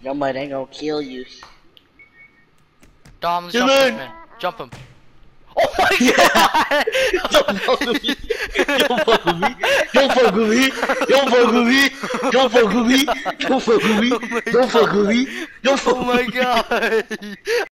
Your mate ain't gonna kill you. Dom, jump this man. Jump him. Oh my god! Don't fuck with me! Don't fuck with me! Don't fuck with me! Don't fuck with me! Don't fuck with me! Don't fuck with me! Don't fuck with me! Don't fuck with me! Oh my god!